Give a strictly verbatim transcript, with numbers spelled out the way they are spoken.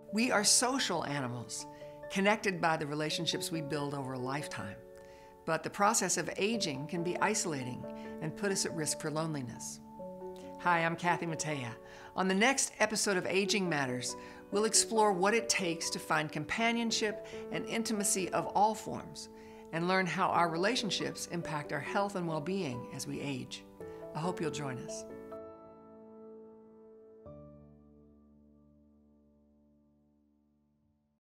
We are social animals, connected by the relationships we build over a lifetime. But the process of aging can be isolating and put us at risk for loneliness. Hi, I'm Kathy Matea. On the next episode of Aging Matters, we'll explore what it takes to find companionship and intimacy of all forms, and learn how our relationships impact our health and well-being as we age. I hope you'll join us.